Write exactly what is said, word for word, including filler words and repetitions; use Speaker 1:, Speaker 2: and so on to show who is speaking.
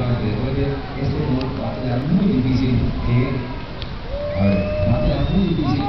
Speaker 1: efectivamente, oye, esto no va a quedar muy difícil que, a ver, va a quedar muy difícil